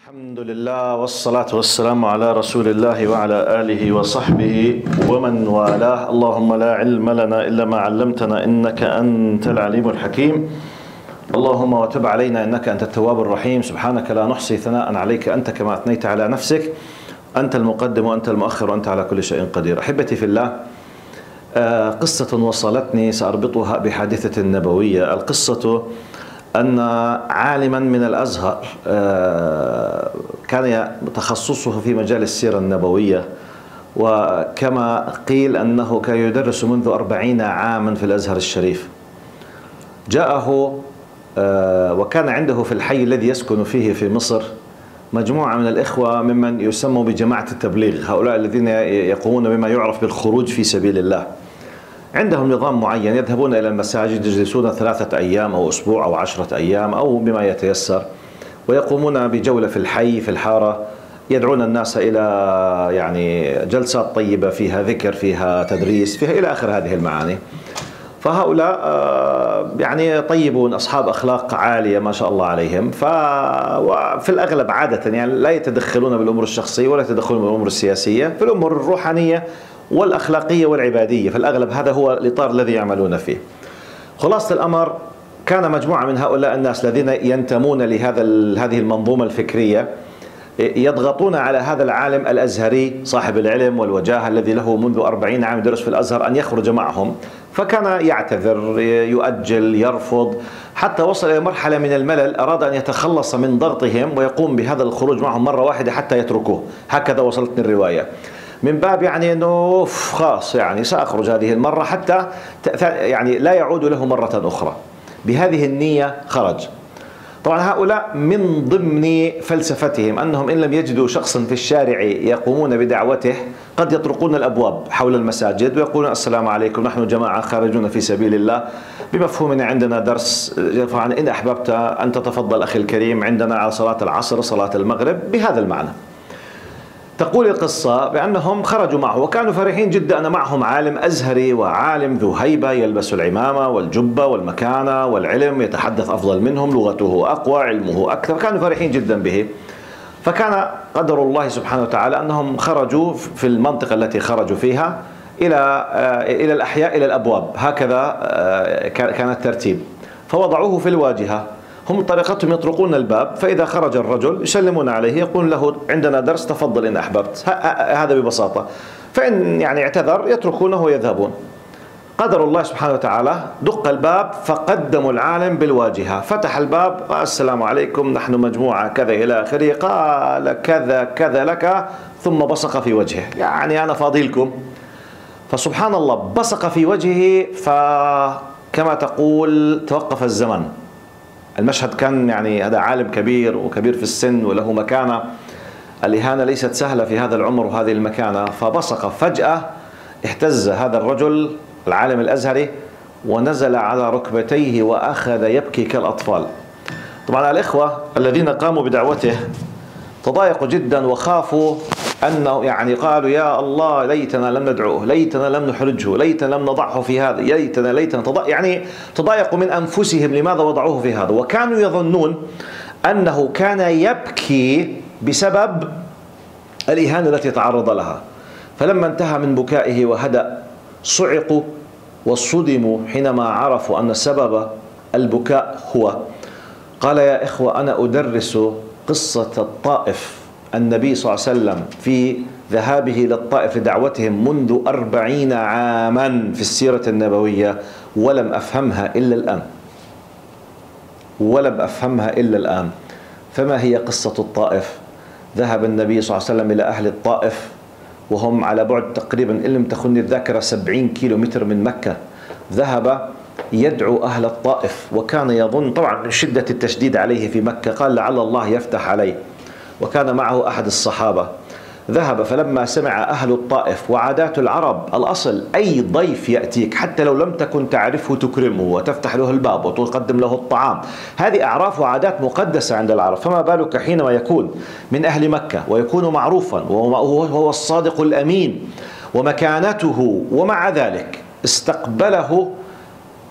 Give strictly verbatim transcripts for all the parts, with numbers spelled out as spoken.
الحمد لله والصلاة والسلام على رسول الله وعلى آله وصحبه ومن والاه. اللهم لا علم لنا إلا ما علمتنا إنك أنت العليم الحكيم. اللهم وتب علينا إنك أنت التواب الرحيم. سبحانك لا نحصي ثناء عليك أنت كما أثنيت على نفسك. أنت المقدم وأنت المؤخر وأنت على كل شيء قدير. أحبتي في الله، قصة وصلتني سأربطها بحادثة نبوية. القصة أن عالما من الأزهر كان تخصصه في مجال السيرة النبوية، وكما قيل أنه كان يدرس منذ أربعين عاما في الأزهر الشريف. جاءه وكان عنده في الحي الذي يسكن فيه في مصر مجموعة من الإخوة ممن يسموا بجماعة التبليغ، هؤلاء الذين يقومون بما يعرف بالخروج في سبيل الله. عندهم نظام معين، يذهبون إلى المساجد، يجلسون ثلاثة أيام أو أسبوع أو عشرة أيام أو بما يتيسر، ويقومون بجولة في الحي في الحارة، يدعون الناس إلى يعني جلسات طيبة فيها ذكر، فيها تدريس، فيها إلى آخر هذه المعاني. فهؤلاء يعني طيبون، أصحاب أخلاق عالية ما شاء الله عليهم. ففي الأغلب عادة يعني لا يتدخلون بالأمور الشخصية ولا يتدخلون بالأمور السياسية، في الأمور الروحانية والأخلاقية والعبادية في الأغلب، هذا هو الإطار الذي يعملون فيه. خلاصة الأمر، كان مجموعة من هؤلاء الناس الذين ينتمون لهذا هذه المنظومة الفكرية يضغطون على هذا العالم الأزهري صاحب العلم والوجاهة الذي له منذ أربعين عام يدرس في الأزهر أن يخرج معهم. فكان يعتذر، يؤجل، يرفض، حتى وصل إلى مرحلة من الملل، أراد أن يتخلص من ضغطهم ويقوم بهذا الخروج معهم مرة واحدة حتى يتركوه. هكذا وصلتني الرواية، من باب يعني أنه خلاص يعني سأخرج هذه المرة حتى يعني لا يعود له مرة أخرى. بهذه النية خرج. طبعا هؤلاء من ضمن فلسفتهم أنهم إن لم يجدوا شخصا في الشارع يقومون بدعوته قد يطرقون الأبواب حول المساجد ويقولون السلام عليكم، نحن جماعة خارجون في سبيل الله، بمفهوم عندنا درس، إن أحببت أن تتفضل أخي الكريم، عندنا على صلاة العصر صلاة المغرب، بهذا المعنى. تقول القصة بأنهم خرجوا معه وكانوا فرحين جدا أن معهم عالم أزهري وعالم ذو هيبة يلبس العمامة والجبة والمكانة والعلم، يتحدث أفضل منهم، لغته أقوى، علمه أكثر، كانوا فرحين جدا به. فكان قدر الله سبحانه وتعالى أنهم خرجوا في المنطقة التي خرجوا فيها إلى إلى الأحياء، إلى الأبواب، هكذا كان الترتيب. فوضعوه في الواجهة، هم طريقتهم يطرقون الباب، فإذا خرج الرجل يسلمون عليه، يقول له عندنا درس تفضل إن أحببت، هذا ببساطة. فإن يعني اعتذر يتركونه ويذهبون. قدر الله سبحانه وتعالى دق الباب فقدموا العالم بالواجهة، فتح الباب، السلام عليكم نحن مجموعة كذا إلى آخره، قال كذا كذا لك، ثم بصق في وجهه، يعني أنا فاضيلكم. فسبحان الله بصق في وجهه، فكما تقول توقف الزمن. المشهد كان يعني هذا عالم كبير وكبير في السن وله مكانة، الإهانة ليست سهلة في هذا العمر وهذه المكانة. فبصق فجأة، اهتز هذا الرجل العالم الأزهري ونزل على ركبتيه وأخذ يبكي كالأطفال. طبعا الإخوة الذين قاموا بدعوته تضايقوا جدا وخافوا أنه يعني قالوا يا الله ليتنا لم ندعوه، ليتنا لم نحرجه، ليتنا لم نضعه في هذا، ليتنا ليتنا تضا... يعني تضايقوا من أنفسهم لماذا وضعوه في هذا، وكانوا يظنون أنه كان يبكي بسبب الإهانة التي تعرض لها. فلما انتهى من بكائه وهدأ صعقوا وصدموا حينما عرفوا أن سبب البكاء هو قال يا إخوة أنا أدرس قصة الطائف، النبي صلى الله عليه وسلم في ذهابه للطائف لدعوتهم منذ أربعين عاما في السيرة النبوية، ولم أفهمها إلا الآن، ولم أفهمها إلا الآن. فما هي قصة الطائف؟ ذهب النبي صلى الله عليه وسلم إلى أهل الطائف وهم على بعد تقريبا إن لم تخن الذاكرة سبعين كيلو متر من مكة. ذهب يدعو أهل الطائف وكان يظن طبعا من شدة التشديد عليه في مكة، قال لعل الله يفتح عليه، وكان معه أحد الصحابة. ذهب فلما سمع أهل الطائف، وعادات العرب الأصل أي ضيف يأتيك حتى لو لم تكن تعرفه تكرمه وتفتح له الباب وتقدم له الطعام، هذه أعراف وعادات مقدسة عند العرب، فما بالك حينما يكون من أهل مكة ويكون معروفا وهو الصادق الأمين ومكانته، ومع ذلك استقبله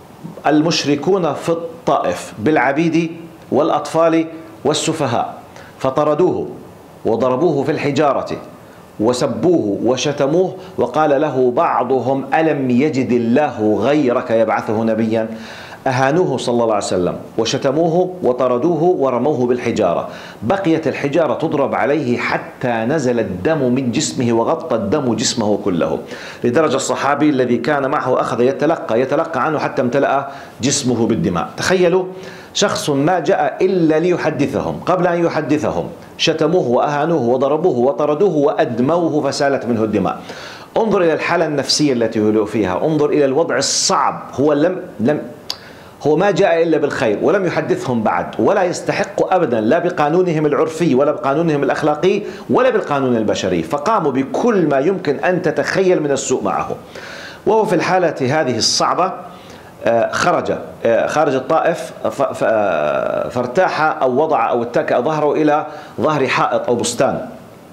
المشركون في الطائف بالعبيد والأطفال والسفهاء. فطردوه وضربوه في الحجارة وسبوه وشتموه، وقال له بعضهم: ألم يجد الله غيرك يبعثه نبيا؟ أهانوه صلى الله عليه وسلم وشتموه وطردوه ورموه بالحجارة. بقيت الحجارة تضرب عليه حتى نزل الدم من جسمه وغطى الدم جسمه كله، لدرجة الصحابي الذي كان معه أخذ يتلقى يتلقى عنه حتى امتلأ جسمه بالدماء. تخيلوا شخص ما جاء إلا ليحدثهم، قبل أن يحدثهم شتموه وأهانوه وضربوه وطردوه وأدموه فسالت منه الدماء. انظر إلى الحالة النفسية التي هو فيها، انظر إلى الوضع الصعب. هو لم لم هو ما جاء إلا بالخير ولم يحدثهم بعد، ولا يستحق أبدا لا بقانونهم العرفي ولا بقانونهم الأخلاقي ولا بالقانون البشري، فقاموا بكل ما يمكن أن تتخيل من السوء معه. وهو في الحالة هذه الصعبة خرج خارج الطائف فارتاح أو وضع أو اتكأ ظهره إلى ظهر حائط أو بستان،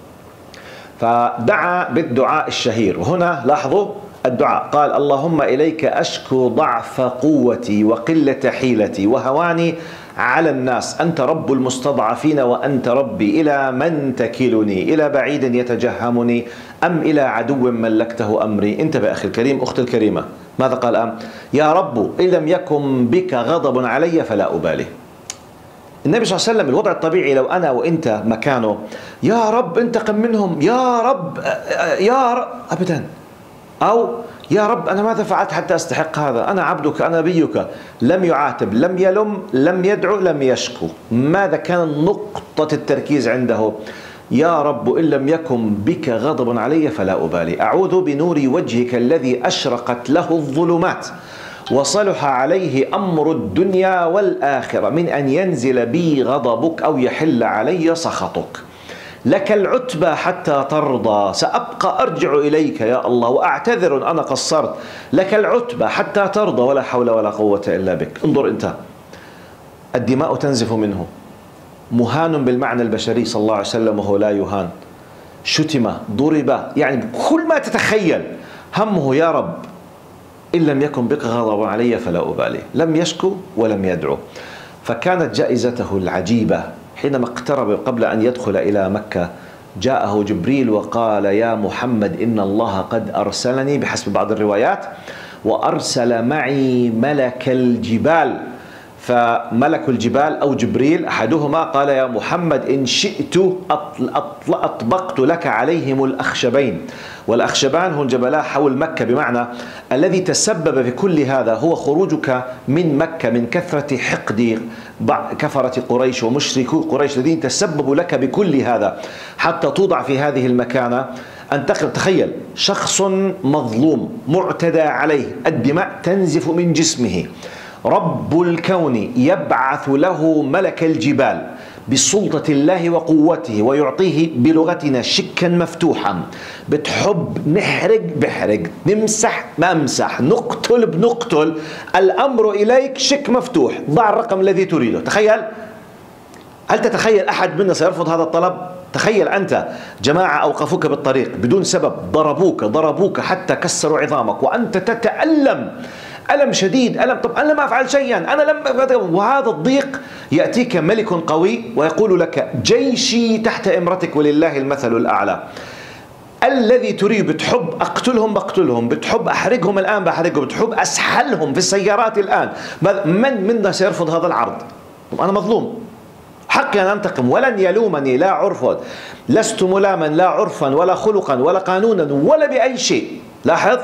فدعا بالدعاء الشهير. وهنا لاحظوا الدعاء، قال: اللهم إليك أشكو ضعف قوتي وقلة حيلتي وهواني على الناس، أنت رب المستضعفين وأنت ربي، إلى من تكلني؟ إلى بعيد يتجهمني أم إلى عدو ملكته أمري؟ انتبه أخي الكريم، أختي الكريمة، ماذا قال الآن؟ يا رب إن لم يكن بك غضب علي فلا أبالي. النبي صلى الله عليه وسلم الوضع الطبيعي لو أنا وإنت مكانه: يا رب انتقم منهم، يا رب يا رب، أبدا. أو يا رب أنا ماذا فعلت حتى أستحق هذا؟ أنا عبدك أنا نبيك. لم يعاتب، لم يلم، لم يدعو، لم يشكو. ماذا كان نقطة التركيز عنده؟ يا رب إن لم يكن بك غضب علي فلا أبالي، أعوذ بنور وجهك الذي أشرقت له الظلمات وصلح عليه أمر الدنيا والآخرة من أن ينزل بي غضبك أو يحل علي سخطك. لك العتبى حتى ترضى، سأبقى أرجع إليك يا الله وأعتذر أنا قصرت. لك العتبى حتى ترضى ولا حول ولا قوة إلا بك. انظر أنت، الدماء تنزف منه، مهان بالمعنى البشري صلى الله عليه وسلم وهو لا يهان، شتم، ضرب، يعني كل ما تتخيل. همه يا رب إن لم يكن بك غضب علي فلا أبالي. لم يشكو ولم يدعو. فكانت جائزته العجيبة حينما اقترب قبل أن يدخل إلى مكة، جاءه جبريل وقال: يا محمد إن الله قد أرسلني، بحسب بعض الروايات، وأرسل معي ملك الجبال. فملك الجبال أو جبريل أحدهما قال: يا محمد إن شئت أطبقت لك عليهم الأخشبين. والأخشبان هم جبلا حول مكة، بمعنى الذي تسبب في كل هذا هو خروجك من مكة من كثرة حقد كفرة قريش ومشركو قريش الذين تسببوا لك بكل هذا حتى توضع في هذه المكانة. أنتقل، تخيل شخص مظلوم معتدى عليه، الدماء تنزف من جسمه، رب الكون يبعث له ملك الجبال بسلطة الله وقوته ويعطيه بلغتنا شكا مفتوحا. بتحب نحرق بحرق، نمسح ما امسح، نقتل بنقتل، الأمر إليك شك مفتوح، ضع الرقم الذي تريده. تخيل، هل تتخيل أحد منا سيرفض هذا الطلب؟ تخيل أنت جماعة أوقفوك بالطريق بدون سبب، ضربوك ضربوك حتى كسروا عظامك وأنت تتألم ألم شديد، ألم، طب أنا ما أفعل شيئا، أنا لم، وهذا الضيق يأتيك ملك قوي ويقول لك: جيشي تحت إمرتك ولله المثل الأعلى. الذي تريد، بتحب أقتلهم بقتلهم، بتحب أحرقهم الآن بحرقهم، بتحب أسحلهم في السيارات الآن. من منا سيرفض هذا العرض؟ أنا مظلوم، حقي أن أنتقم، ولن يلومني لا عرفا، لست ملاما لا عرفا ولا خلقا ولا قانونا ولا بأي شيء. لاحظ،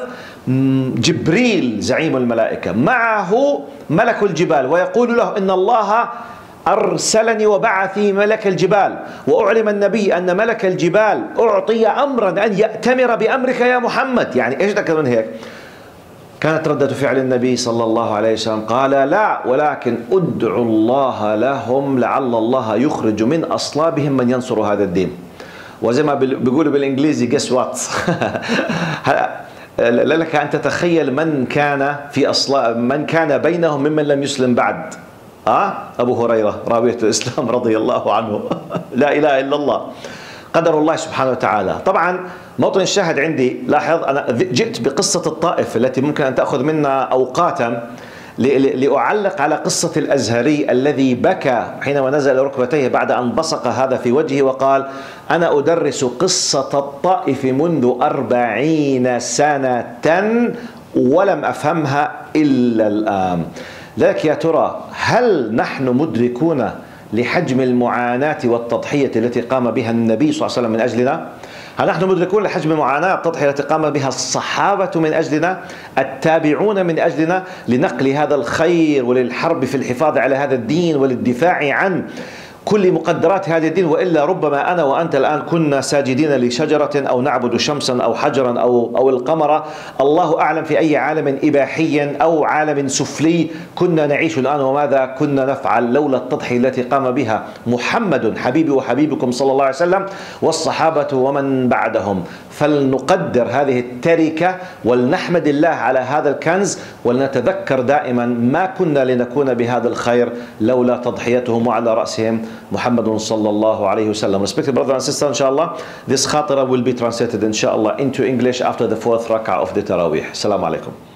جبريل زعيم الملائكة معه ملك الجبال ويقول له: إن الله أرسلني وبعثي ملك الجبال، وأعلم النبي أن ملك الجبال أعطي أمرا أن يأتمر بأمرك يا محمد. يعني إيش ذكر من هيك؟ كانت ردة فعل النبي صلى الله عليه وسلم قال: لا، ولكن ادعوا الله لهم لعل الله يخرج من أصلابهم من ينصر هذا الدين. وزي ما بيقولوا بالإنجليزي guess what لك أن تتخيل من كان في أصلا من كان بينهم ممن لم يسلم بعد. أه؟ أبو هريرة راوية الإسلام رضي الله عنه لا إله إلا الله، قدر الله سبحانه وتعالى. طبعا موطن الشاهد عندي، لاحظ أنا جئت بقصة الطائف التي ممكن أن تأخذ منا أوقاتا لأعلق على قصة الأزهري الذي بكى حينما نزل ركبتيه بعد أن بصق هذا في وجهه وقال: أنا أدرس قصة الطائف منذ أربعين سنة ولم أفهمها إلا الآن. لذلك يا ترى هل نحن مدركون لحجم المعاناة والتضحية التي قام بها النبي صلى الله عليه وسلم من أجلنا؟ هل نحن مدركون لحجم المعاناة والتضحية التي قام بها الصحابة من أجلنا، التابعون من أجلنا، لنقل هذا الخير وللحرب في الحفاظ على هذا الدين وللدفاع عن كل مقدرات هذا الدين؟ وإلا ربما أنا وأنت الآن كنا ساجدين لشجرة أو نعبد شمسا أو حجرا أو أو القمر، الله أعلم في أي عالم إباحي أو عالم سفلي كنا نعيش الآن، وماذا كنا نفعل لولا التضحية التي قام بها محمد حبيبي وحبيبكم صلى الله عليه وسلم والصحابة ومن بعدهم. فلنقدر هذه التركة ولنحمد الله على هذا الكنز، ولنتذكر دائما ما كنا لنكون بهذا الخير لولا تضحيتهم، وعلى رأسهم محمد صلى الله عليه وسلم. Respected brother and sister, inshallah, this khatira will be translated inshallah into English after the fourth rak'ah of the Taraweeh. Assalamu alaikum.